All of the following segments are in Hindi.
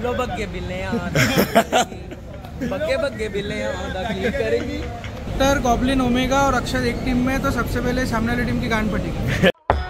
लो बग्गे बिल्ले बग्गे बिल्ले करेंगी। हेक्टर, गॉब्लिन, ओमेगा और अक्षत एक टीम में, तो सबसे पहले सामने वाली टीम की गांड फटेगी।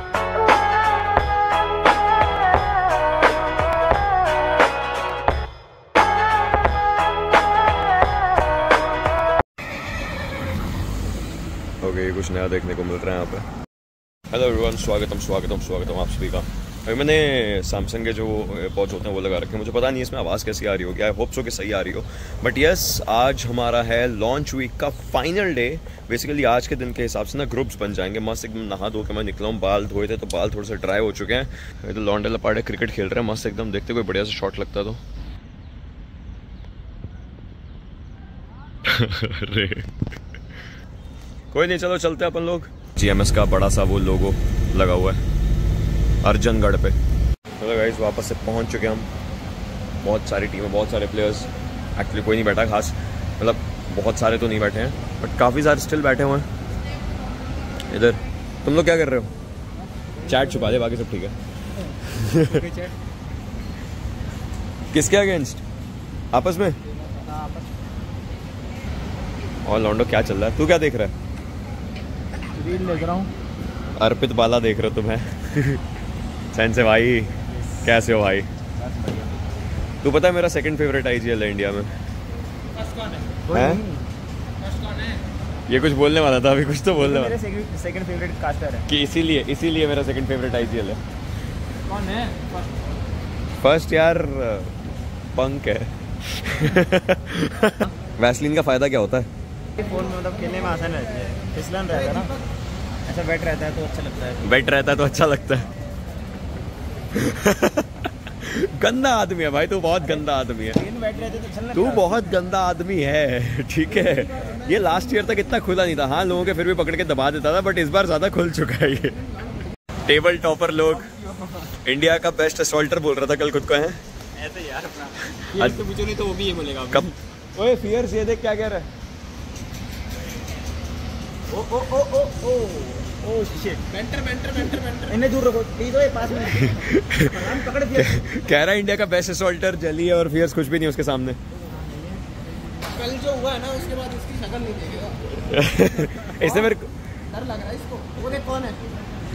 ओके, कुछ नया देखने को मिल रहा है यहाँ पे। हेलो एवरीवन, स्वागतम आप सभी का। अभी मैंने सैमसंग के जो एयरपॉड्स होते हैं वो लगा रखे हैं। मुझे पता नहीं इसमें आवाज़ कैसी आ रही होगी, आई होप सो कि सही आ रही हो। बट यस, आज हमारा है लॉन्च वीक का फाइनल डे। बेसिकली आज के दिन के हिसाब से ना ग्रुप्स बन जाएंगे। मस्त एकदम नहा धो के मैं निकला हूँ, बाल धोए थे तो बाल थोड़े से ड्राई हो चुके हैं। ये तो लॉन्डे लपाड़े क्रिकेट खेल रहे हैं मस्त एकदम, देखते कोई बढ़िया से शॉट लगता तो। अरे कोई नहीं, चलो चलते हैं अपन लोग। GMS का बड़ा सा वो लोगो लगा हुआ है अर्जनगढ़ पे। चलो गाइस, वापस से पहुंच चुके हम। बहुत सारी टीमें, बहुत सारे प्लेयर्स। एक्चुअली कोई नहीं बैठा खास, मतलब बहुत सारे तो नहीं बैठे हैं बट काफ़ी सारे स्टिल बैठे हुए हैं इधर। तुम लोग क्या कर रहे हो? चैट छुपा दे, बाकी सब ठीक है। किसके अगेंस्ट? आपस में? और लॉन्डो क्या चल रहा है? तू क्या देख रहा है? रील देख रहा हूँ। अर्पित बाला देख रहे हो तुम्हें? सैन से भाई, कैसे हो भाई? तू पता है मेरा सेकंड फेवरेट IGL है इंडिया में। है? ये कुछ बोलने वाला था अभी, कुछ तो बोलने वाला। सेकंड फेवरेट कास्टर है कि इसीलिए मेरा सेकंड फेवरेट IGL है। कौन है फर्स्ट? यार पंक है। वैसलीन का फायदा क्या होता है? फोन में मतलब खेलने में आसान रहती है, फिसलन रहेगा ना, ऐसा वेट रहता है तो अच्छा लगता है। वेट रहता है तो अच्छा लगता है। गंदा आदमी है भाई तू, बहुत गंदा आदमी है। वेट रहते तो अच्छा तू बहुत गंदा आदमी है, ठीक है। ये लास्ट ईयर तक इतना खुला नहीं था। हाँ, लोगों के फिर भी पकड़ के दबा देता था, बट इस बार ज्यादा खुल चुका है ये। टेबल टॉपर लोग, इंडिया का बेस्ट असॉल्टर बोल रहा था कल खुद को है। ऐसे यार तो मुझे नहीं तो वो भी ये बोलेगा कब। ओए फियर्स, ये देख क्या कह रहा है। ओ शिट, मेंटर इन्हें दूर रखो प्लीज। ओए पास में पकड़ फिर। कह रहा है इंडिया का बेस्ट असॉल्टर जली है और फियर्स कुछ भी नहीं उसके सामने। कल जो हुआ है ना उसके बाद इसकी शक्ल नहीं देखेगा। इससे मेरे डर लग रहा है इसको। वो देख कौन है।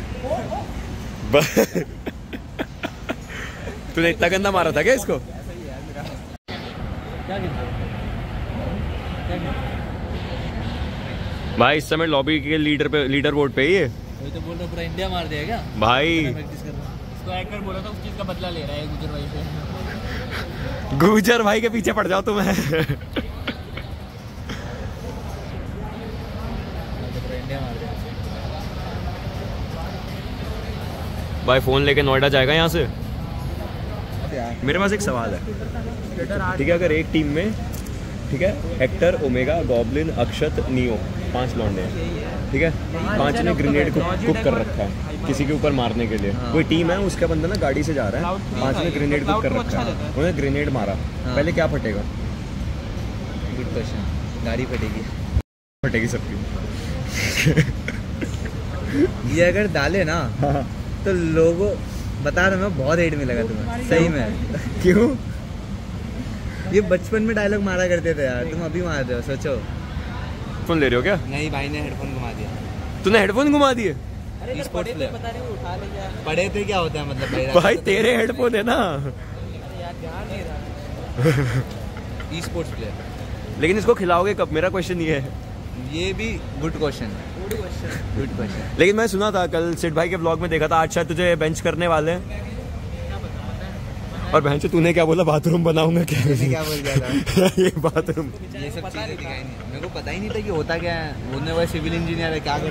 तूने इतना गंदा मारा था क्या इसको? भाई इस समय लॉबी के लीडर बोर्ड पे ही है। वही तो बोल रहा, पूरा इंडिया मार दिया क्या भाई? इसको हैकर बोला था, उस चीज का बदला ले रहा है गुजर भाई से। गुजर भाई के पीछे पड़ जाओ तुम। भाई फोन लेके नोएडा जाएगा यहाँ से? मेरे पास एक सवाल है, ठीक है। अगर एक टीम में, ठीक है, Hector, Omega, Goblin, Akshat, Neo, 5 लौंडे हैं, ठीक है। 5 ने ग्रेनेड को कुक कर रखा है किसी के ऊपर मारने के लिए। कोई टीम है, उसका बंदा ना गाड़ी से जा रहा है, 5 ने ग्रेनेड कुक कर रखा है, उन्होंने ग्रेनेड मारा। पहले क्या फटेगा? Good question. गाड़ी फटेगी सबकी। ये अगर डाले ना तो लोगों बता रहा मैं, बहुत हेट मिलेगा तुम्हें सही में। क्यों? ये बचपन में डायलॉग मारा करते थे यार, तुम अभी मार रहे हो, सोचो। फोन ले रहे हो क्या? नहीं, भाई ने हेडफोन घुमा दिया। तूने हेडफोन घुमा दिए? स्पोर्ट्स प्लेयर बता रहे हो, उठा ले क्या? पढ़े थे क्या होता है मतलब भाई तेरे हेडफोन है ना। यार ध्यान नहीं रहा। Sports player. लेकिन इसको खिलाओगे कब? मेरा क्वेश्चन ये है। ये भी गुड क्वेश्चन। लेकिन मैं सुना था कल सिड भाई के व्लॉग में देखा था, आज शायद तुझे बेंच करने वाले हैं। और बहन से तूने क्या बोला? बाथरूम बनाऊंगा क्या? क्या बोल गया था? ये बाथरूम, ये सब चीजें दिखाई नहीं, मेरे को पता ही नहीं था कि होता क्या है। बोलने वाले सिविल इंजीनियर है, क्या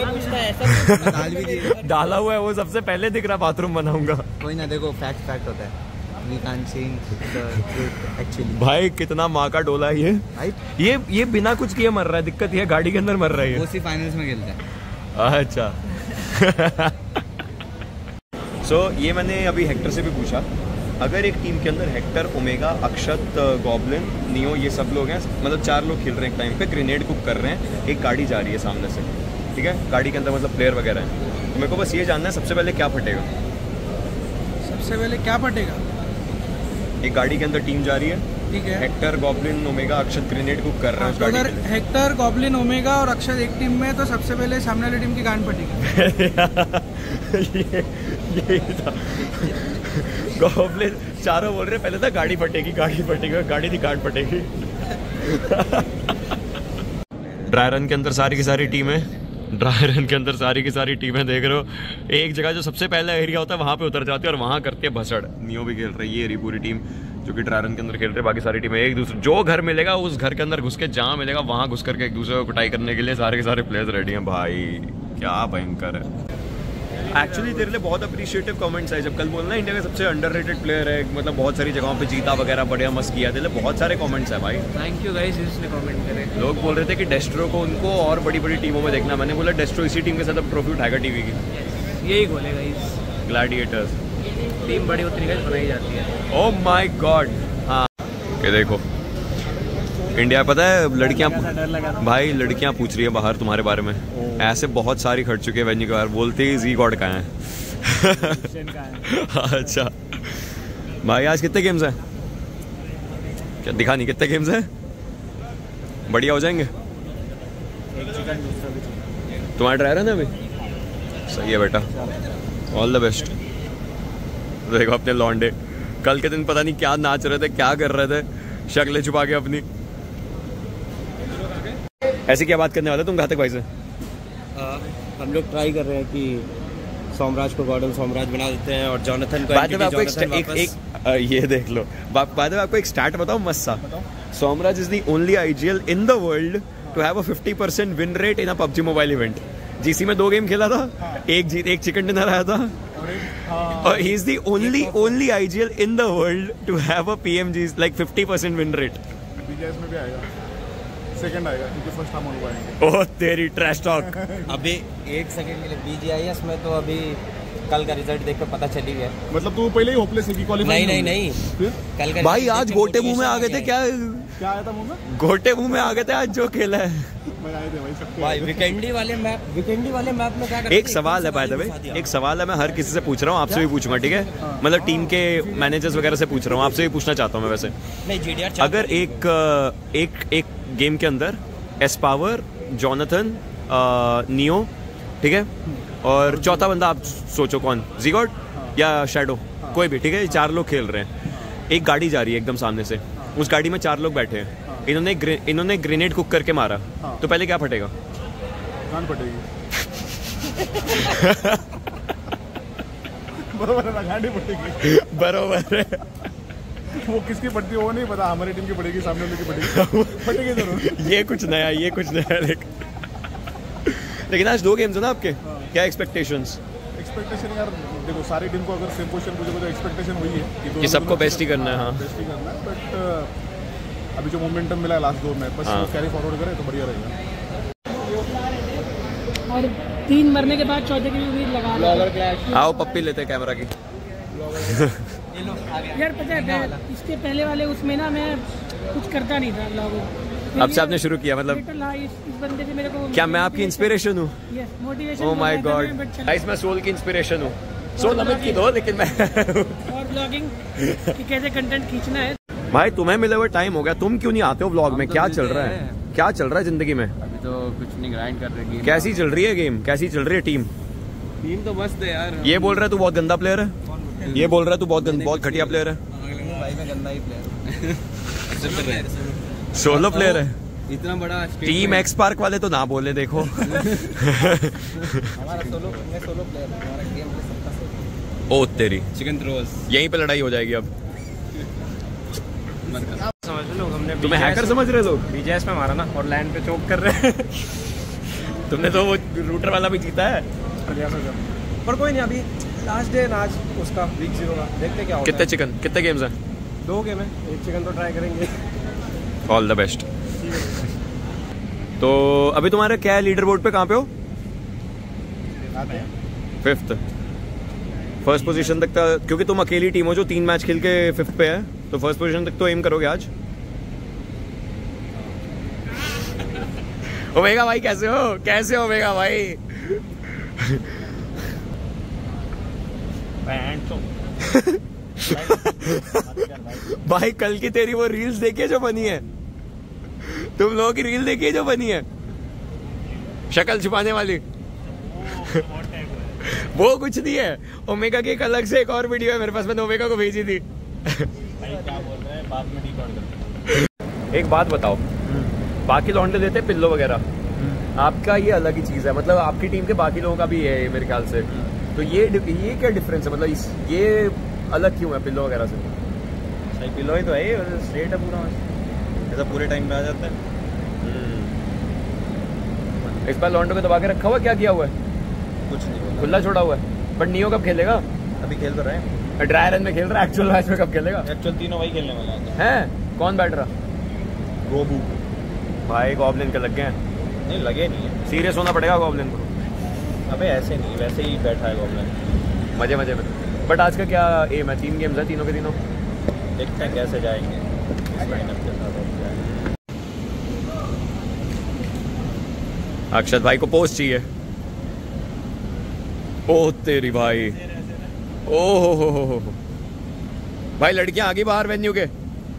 करें। डाला हुआ है वो सबसे पहले दिख रहा, बाथरूम बनाऊंगा। कोई ना, देखो फैक्ट होता है। We can't change the truth actually. भाई कितना माँ का डोला है ये। ये बिना कुछ किए मर रहा है। दिक्कत ये गाड़ी के अंदर मर रहा है। वो सिर्फ फाइनल्स में खेलता है। अच्छा। सो ये मैंने अभी हेक्टर से भी पूछा, अगर एक टीम के अंदर Hector, Omega, Akshat, Goblin, Neo, ये सब लोग हैं, मतलब 4 लोग खेल रहे हैं एक टाइम पे, ग्रेनेड कुक कर रहे हैं, एक गाड़ी जा रही है सामने से, ठीक है, गाड़ी के अंदर मतलब प्लेयर वगैरह हैं, तो मेरे को बस ये जानना है सबसे पहले क्या फटेगा? सबसे पहले क्या फटेगा? एक गाड़ी के अंदर टीम जा रही है, ठीक है। Hector, Goblin, Omega, Akshat grenade cook कर रहे हैं उस तो गाड़ी अगर के लिए। हेक्टर, गॉब्लिन, ओमेगा और अक्षत एक टीम में, तो सबसे पहले सामने वाली टीम की गांड फटेगी। यही था। गॉब्लिन चारों बोल रहे, पहले था गाड़ी फटेगी, गाड़ी फटेगी, गाड़ी की गांड फटेगी। ड्राई रन के अंदर सारी की सारी टीमें, ड्राई रन के अंदर सारी की सारी टीमें देख रहे हो, एक जगह जो सबसे पहला एरिया होता है वहां पे उतर जाती है और वहां करती है भसड़। नियो भी खेल रही है, ये रही पूरी टीम जो कि ड्राई रन के अंदर खेल रही है। बाकी सारी टीमें एक दूसरे, जो घर मिलेगा उस घर के अंदर घुस के, जहाँ मिलेगा वहां घुस करके एक दूसरे को कुटाई करने के लिए सारे के सारे प्लेयर्स रेडी हैं। भाई क्या भयंकर है। एक्चुअली तेरे लिए बहुत अप्रिशिएटिव कमेंट्स है। जब कल बोलना इंडिया का सबसे अंडररेटेड प्लेयर है, मतलब बहुत सारी जगहों पे जीता वगैरह, बढ़िया मस्त किया, तेरे लिए बहुत सारे कमेंट्स है भाई। थैंक यू गाइस जिसने कमेंट करे। लोग बोल रहे थे कि डेस्ट्रो को उनको और बड़ी बड़ी टीमों में देखना। मैंने बोला डेस्ट्रो इसी टीम के साथ अब ट्रॉफी उठाएगा टीवी की। यही बोले गाइस, ग्लैडिएटर्स टीम बड़ी उतनी गाइस बनाई जाती है। Oh my god. हाँ ये देखो इंडिया, पता है लड़कियां, भाई लड़कियां पूछ रही है बाहर तुम्हारे बारे में। ऐसे बहुत सारी खड़ चुके हैं वेन्यू के बाहर, बोलते ही जी गॉड कहाँ है। अच्छा भाई आज कितने गेम्स हैं? क्या दिखा नहीं, कितने गेम्स हैं? बढ़िया हो जाएंगे। तुम्हारा ड्राई रन है अभी? सही है बेटा, ऑल द बेस्ट। देखो अपने लॉन्डे कल के दिन पता नहीं क्या नाच रहे थे, क्या कर रहे थे, शक्लें छुपा के अपनी। ऐसी क्या बात करने वाले तुम घातक भाई से? हम लोग ट्राई कर रहे हैं कि सोमराज को गॉर्डन सोमराज बना देते हैं और जॉनथन को बाद में आपको ये देख लो, बाद में आपको एक स्टैट बताओ मस्त सा। Somraj is the only IGL in the world to have a 50% win rate in a PUBG mobile event. GC में 2 गेम खेला था, एक जीत, एक चिकन डिनर आया था, और he is the only IGL in the world to have a PMG like 50% win rate. BGS में भी आएगा, सेकंड आएगा क्योंकि फर्स्ट हम हो पाएंगे। ओह तेरी ट्रैश टॉक। अभी 1 सेकंड के लिए बीजीआईएस में तो अभी कल का रिजल्ट देख कर पता चली गया। मतलब तू पहले ही होपलेस है कि क्वालीफाई? नहीं फिर कल का भाई आज गोटे मुंह में आ गए थे। क्या आया था मुंह में? गोटे मुंह में आ गए थे आज जो खेला है। मैं आए थे भाई सबके। भाई वीकेंडी वाले मैप में क्या करते? एक सवाल है बाय द वे, एक सवाल है, मैं हर किसी से पूछ रहा हूँ, आपसे भी पूछूंगा ठीक है? मतलब टीम के मैनेजर्स वगैरह से पूछ रहा हूँ, आपसे भी पूछना चाहता हूँ मैं वैसे। नहीं जीडीआर अगर एक गेम के अंदर एस्पावर, जॉनथन, नियो, ठीक है, और चौथा बंदा आप सोचो कौन, जीगॉड या शैडो, कोई भी, ठीक है, 4 लोग खेल रहे हैं। एक गाड़ी जा रही है एकदम सामने से, उस गाड़ी में 4 लोग बैठे हैं, इन्होंने ग्रेनेड कुक करके मारा, तो पहले क्या फटेगा? कान फटेगी। बरोबर है ना, गाड़ी फटेगी। बरोबर है। वो किसकी पड़ती है वो नहीं पता, हमारी टीम की पड़ेगी, सामने वाले की पड़ेगी, फटेगी जरूर। ये कुछ नया लेकिन आज 2 गेम्स है ना आपके, क्या एक्सपेक्टेशंस? एक्सपेक्टेशन यार देखो, सारी टीम को अगर सेम पोजीशन पूछोगे तो एक्सपेक्टेशन वही है कि सबको बेस्ट ही करना है। हाँ बेस्ट ही करना है, बट अभी जो मोमेंटम मिला है लास्ट 2 मैच, बस कैरी फॉरवर्ड करे तो बढ़िया रहेगा। और 3 मरने के बाद चौथे की उम्मीद लगा लो। आओ पप्पी लेते हैं कैमरा की। यार पता है इसके पहले वाले उसमें ना मैं कुछ करता नहीं था लोगों। अब से आपने शुरू किया मतलब? इस बंदे से मेरे को क्या मैं आपकी इंस्पिरेशन हूँ? Motivation. Oh my god guys, मैं सोल की इंस्पिरेशन हूँ। सोल अमित की दो, लेकिन मैं और ब्लॉगिंग कि कैसे कंटेंट खींचना है। भाई तुम्हें मिले हुए टाइम हो गया, तुम क्यों नहीं आते हो व्लॉग में? क्या चल रहा है, क्या चल रहा है जिंदगी में? अभी तो कुछ नहीं, ग्राइंड कर रहे हैं। कैसी चल रही है गेम, कैसी चल रही है टीम? टीम तो मस्त है यार। ये बोल रहा है तू बहुत गंदा प्लेयर है, ये बोल रहा है तू बहुत घटिया प्लेयर है। भाई मैं गंदा ही प्लेयर हूं। सोलो प्लेयर है, इतना बड़ा टीम एक्स पार्क वाले तो ना बोले देखो। हमारा सोलो प्लेयर, हमारा गेम प्ले सबका सोलो। ओ तेरी चिकन थ्रोस यहीं पे लड़ाई हो जाएगी अब। समझ लो हमने तुम्हें हैकर समझ रहे लोग? बीजीएस में मारा ना और लैंड पे चोक कर रहे हैं। तुमने तो वो रूटर वाला भी जीता है। पर कोई नहीं, अभी लास्ट डे आज उसका वीक 0 का, देखते क्या होता कितने चिकन, कितने गेम्स हैं? 2 गेम है, 1 चिकन तो ट्राई करेंगे। All the best. तो अभी तुम्हारे क्या है लीडर बोर्ड पे, कहाँ पे हो? 5th, फर्स्ट पोजीशन तक था, क्योंकि तुम अकेली टीम हो जो 3 मैच खेल के 5th पे है, तो फर्स्ट पोजीशन तक तो एम करोगे आज। ओमेगा भाई कैसे हो ओमेगा भाई? भाई कल की तेरी वो रील्स देखी है जो बनी है, तुम लोगों की रील देखी है जो बनी है शक्ल छुपाने वाली? वो कुछ नहीं है, ओमेगा की एक अलग से एक और वीडियो है मेरे पास, मैंने ओमेगा को भेजी थी। क्या बोल रहे हैं, बाद में रिकॉर्ड करते। एक बात बताओ, बाकी लौंडे देते पिल्लो वगैरह, आपका ये अलग ही चीज है, मतलब आपकी टीम के बाकी लोगों का भी है मेरे ख्याल से, तो ये क्या डिफरेंस है, मतलब ये अलग क्यों है पिल्लो वगैरह से? सही पिल्लो ही तो है, स्ट्रेट है पूरा, ऐसा पूरे टाइम पे आ जाता है। इस बार लॉन्डो को दबा के रखा हुआ, क्या किया हुआ है? कुछ नहीं, खुला छोड़ा हुआ है। बट नियो कब खेलेगा? अभी खेल तो रहे हैं, ड्राई रन में खेल रहा है, एक्चुअल मैच में कब खेलेगा? एक्चुअल तीनों वही खेलने वाला है। कौन बैठ रहा? रोबू भाई गॉब्लिन के लग गए हैं। नहीं, लगे नहीं है, सीरियस होना पड़ेगा गॉब्लिन को। अबे ऐसे नहीं, वैसे ही बैठा है गॉब्लिन, मजे मजे में। बट आज का क्या एम है? 3 गेम्स है, तीनों के तीनों देखते हैं कैसे जाएंगे इस लाइनअप के साथ। अक्षत भाई को पोस्ट चाहिए। ओ तेरी भाई, ओ हो भाई, लड़कियां आगे बाहर वेन्यू के।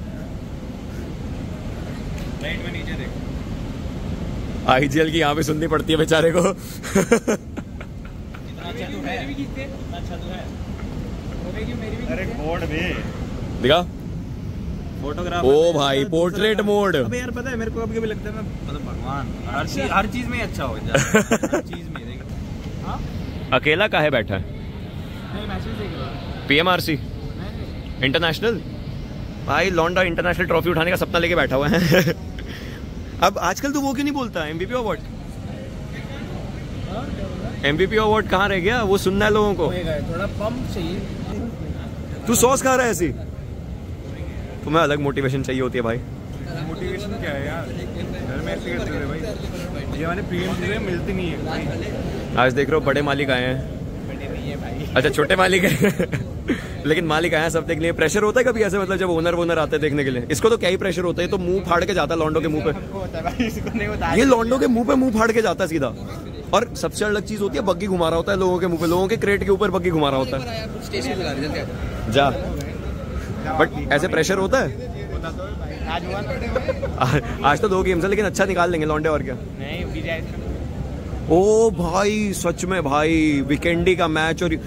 लाइट में नीचे देख, आईजीएल की यहाँ पे सुननी पड़ती है बेचारे को। इतना अच्छा तो है, इतना अच्छा तो है। अरे बोर्ड में दिखा फोटोग्राफ। ओ भाई पोर्ट्रेट मोड। अबे यार पता है मेरे को कभी लगता है मैं मतलब भगवान हर चीज में अच्छा हो जाए, हर चीज में देख। अकेला काहे बैठा है? पीएमआरसी इंटरनेशनल, भाई लौंडा इंटरनेशनल ट्रॉफी उठाने का सपना लेके बैठा हुआ है। अब आजकल तो वो क्यों नहीं बोलता एमवीपी अवार्ड? एमवीपी अवार्ड कहाँ रह गया? वो सुनना है लोगों को। थोड़ा पंप चाहिए। तू सॉस खा रहा है ऐसी? तुम्हें अलग मोटिवेशन चाहिए होती है भाई। मोटिवेशन क्या है यार, घर में ऐसे करते हैं भाई, ये वाले प्रीमियम चीजें मिलती नहीं है भाई। आज देख रहे हो बड़े मालिक आए हैं। अच्छा छोटे मालिक हैं। लेकिन मालिक आया सब देखने। प्रेशर होता है कभी ऐसे, मतलब जब ओनर आते हैं देखने के लिए? इसको तो क्या ही प्रेशर होता है, तो मुंह फाड़ के जाता है लॉन्डो के मुंह पे। ये लॉन्डो के मुंह फाड़ के जाता है सीधा। और सबसे अलग चीज होती है, बग्गी घुमा रहा होता है लोगों के मुंह पे, लोगों के क्रेट के ऊपर बग्गी घुमा रहा होता है। जा, बट ऐसे प्रेशर होता है। आज तो 2 गेम्स है, लेकिन अच्छा निकाल लेंगे लॉन्डे, और क्या। ओ भाई सच में भाई, वीकेंडी का मैच और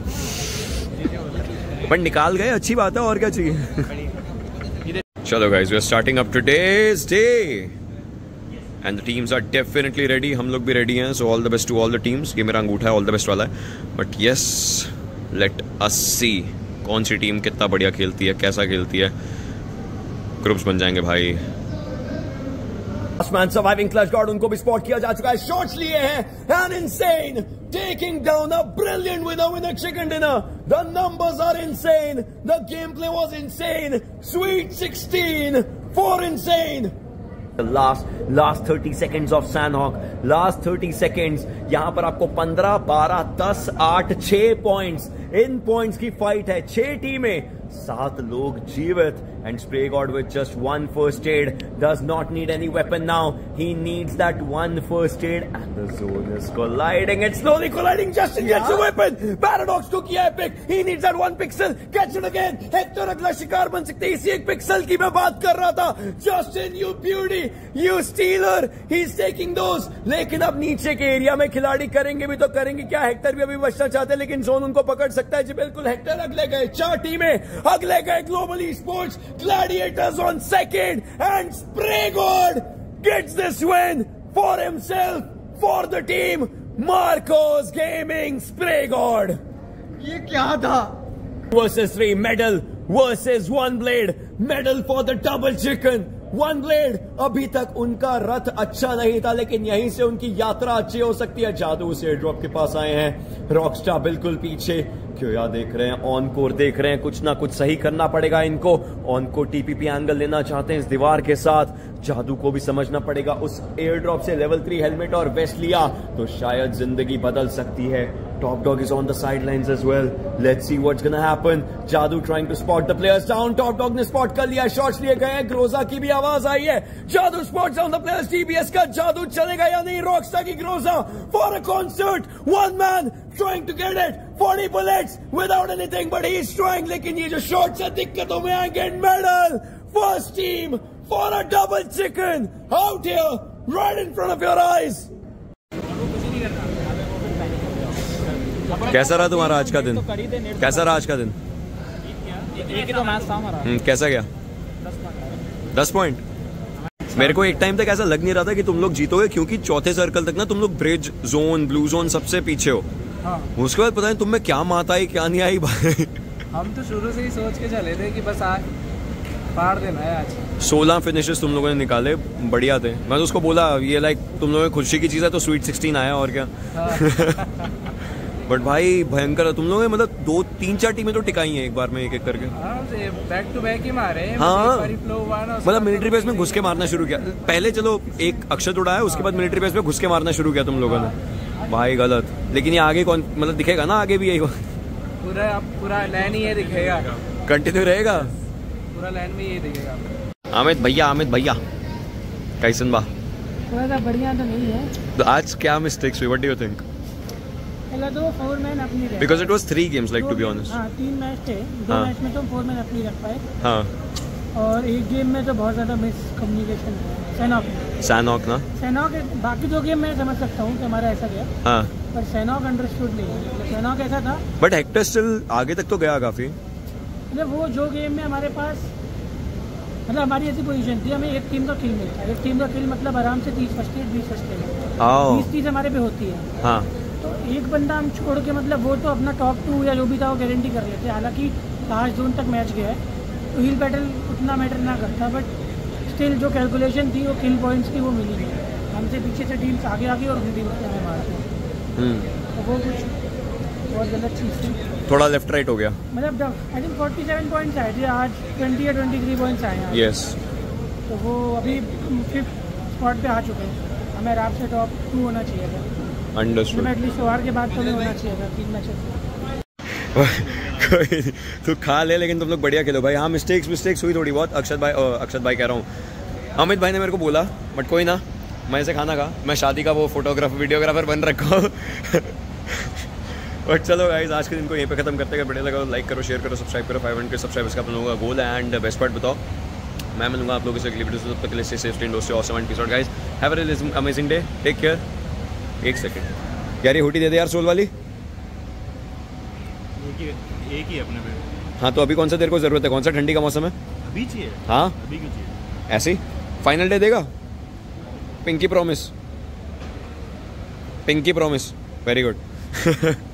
बट निकाल गए, अच्छी बात है, और क्या चाहिए। चलो guys, we are starting up today's day and the teams are definitely ready. हम लोग भी रेडी हैं, so all the best to all the teams. ये मेरा अंगूठा है ऑल द बेस्ट वाला है, but yes let us see कौन सी टीम कितना बढ़िया खेलती है, कैसा खेलती है। ग्रुप्स बन जाएंगे भाई। मैन सर्वाइविंग क्लच गार्ड, उनको भी स्पॉट किया जा चुका है, शॉट्स लिए हैं, and insane taking down a brilliant winner with a chicken dinner. The numbers are insane, the game play was insane, sweet 16 for insane. Last 30 seconds of Sanhok, last 30 seconds। यहां पर आपको 15, 12, 10, 8, 6 पॉइंट्स, इन पॉइंट्स की फाइट है। 6 टीमें, 7 लोग जीवित, and Spray God with just 1 first aid does not need any weapon now. He needs that 1 first aid, and the zone is colliding. It's slowly colliding. Justin gets a weapon. Paradox को किया है pick. He needs that 1 pixel. Catch it again. Hector अगला शिकार बन सकते हैं। इसी 1 पिक्सल की मैं बात कर रहा था। Justin, you beauty, you stealer. He's taking those. लेकिन अब नीचे के एरिया में खिलाड़ी करेंगे भी तो करेंगे क्या? हेक्टर भी अभी बचना चाहते हैं, लेकिन जोन उनको पकड़ सकता है जी। बिल्कुल, हेक्टर अगले गए। 4 टीमें अगले गए। Global esports Gladiators on second, and Spray God gets this win for himself, for the team. Marcos Gaming, Spray God. ये क्या था? Versus 3 medal versus 1 blade, medal for the double chicken. 1 blade, अभी तक उनका रथ अच्छा नहीं था, लेकिन यहीं से उनकी यात्रा अच्छी हो सकती है। जादू से ड्रॉप के पास आए हैं, रॉकस्टार बिल्कुल पीछे। क्यों यार देख रहे हैं, ऑन कोर देख रहे हैं, कुछ ना कुछ सही करना पड़ेगा इनको। ऑन कोर टीपीपी एंगल लेना चाहते हैं इस दीवार के साथ। जादू को भी समझना पड़ेगा, उस एयर ड्रॉप से लेवल 3 हेलमेट और वेस्ट लिया तो शायद जिंदगी बदल सकती है। Top Dog is on the sidelines as well. Let's see what's gonna happen. जादू trying to spot the players down. Top Dog ने spot कर लिया, shots लिए गए हैं। ग्रोजा की भी आवाज आई है। जादू spots down the players. TBS का जादू चलेगा या नहीं? रॉकस्टार की Groza for a concert. 1 man trying to get it 40 bullets without anything, but he's trying. लेकिन ये जो शॉट्स है दिक्कतों में आएंगे. Medal first team for a double chicken out here right in front of your eyes. कैसा रहा तुम्हारा आज का दिन? कैसा रहा आज का दिन? एक ही तो मैच था हमारा. कैसा गया? 10 पॉइंट. मेरे को एक टाइम तक ऐसा लग नहीं रहा था कि तुम लोग जीतोगे, क्योंकि चौथे सर्कल तक ना तुम लोग ब्रिज जोन, ब्लू जोन सबसे पीछे हो. हाँ. उसके बाद पता नहीं तुम में क्या मात आई क्या नहीं आई भाई. हम तो शुरू से ही सोच के चले थे कि बस आज फाड़ देना है. आज 16 फिनिशेस तुम लोगों ने निकाले, बढ़िया थे. मैं तो उसको बोला ये लाइक तुम लोगों की खुशी की चीज़ है तो स्वीट 16 आया और क्या. बट भाई भयंकर है तुम लोगों ने, मतलब 2-3-4 टीमें तो टिकाई हैं एक बार में, एक करके. बैक टू बैक ही मारे. हाँ, मतलब मिलिट्री बेस में घुस के मारना शुरू किया. पहले चलो एक अक्षत उड़ाया, उसके बाद मिलिट्री बेस में घुस के मारना शुरू किया तुम लोगों ने. भाई गलत. लेकिन ये आगे कौन, मतलब दिखेगा ना आगे भी यही पूरा लाइन ही ये दिखेगा, कंटिन्यू रहेगा. पूरा लाइन में ये दिखेगा. अमित भैया कैसन बा? थोड़ा सा बढ़िया तो नहीं है. तो आज क्या मिस्टेक्स हुई? What do you think? पहला तो 4 मैन अपनी रख. Because it was 3 games like to be honest. हाँ 3 मैच थे. 2 मैच में तो 4 मैन अपनी रख पाए. हाँ. और एक गेम में तो बहुत ज़्यादा मिस कम्युनिकेशन है. सैनॉक ना बाकी 2 गेम मैं समझ सकता हूँ कि हमारा ऐसा गया. हाँ. पर सैनॉक अंडरस्टूड नहीं है. मतलब सैनॉक ऐसा था. बट हेक्टर स्टिल आगे तक तो गया काफी. मतलब वो जो गेम में हमारे पास, मतलब हमारी ऐसी पोजीशन थी, हमें एक टीम का किल मिलता है. एक टीम का किल मतलब आराम से 30 फर्स्ट एड 20 फर्स्ट एड 20-30 हमारे पे होती है. हाँ. तो एक बंदा हम छोड़ के, मतलब वो तो अपना टॉप 2 या जो भी था वो गारंटी कर लेते. हालांकि लास्ट जोन तक मैच गया है तो हिल बैटल उतना मैटर ना करता, बट स्टिल जो कैलकुलेशन थी वो किल पॉइंट्स की वो मिली नहीं. हमसे पीछे से टीम्स आगे और उनकी टीम्स से हमें मारते हैं. तो वो कुछ बहुत गलत चीज़ थी. थोड़ा लेफ्ट राइट हो गया. मतलब आई थिंक 47 पॉइंट्स आए थे आज. 20 या 23 पॉइंट्स आए हैं. यस. तो वो अभी 5th स्पॉट पे आ चुके हैं. हमें आराम से टॉप 2 होना चाहिए था. अंडरस्टूड. एटलीस्ट सोमवार के बाद तो नहीं होना चाहिए था 3 मैचेस. तू खा ले, लेकिन तुम लोग बढ़िया खेलो भाई. हाँ मिस्टेक्स हुई थोड़ी बहुत. अक्षत भाई कह रहा हूँ, अमित भाई ने मेरे को बोला, बट कोई ना, मैं इसे खाना खा. मैं शादी का वो वीडियोग्राफर बन रखा हूँ. बट चलो गाइस, आज के दिन को यहीं पे खत्म करते हैं. बढ़िया लगा लाइक करो, शेयर करो, सब्सक्राइब करो. 500 सब्सक्राइबर्स का आप लोगों का गोल है. एंड बेस्ट पार्ट बताओ, मैं मिलूंगा आप लोगों से अगली वीडियो. तब तक के लिए safe stay indoor, stay awesome and peace out guys. Have a really amazing day. Take care. एक सेकंड यार, ये हुडी दे दे यार, सोल वाली. एक ही अपने पे. हाँ तो अभी कौन सा तेरे को जरूरत है? कौन सा ठंडी का मौसम है? अभी चाहिए. हाँ अभी क्यों चाहिए? ऐसे ही फाइनल डे देगा. Pinky promise. Very good.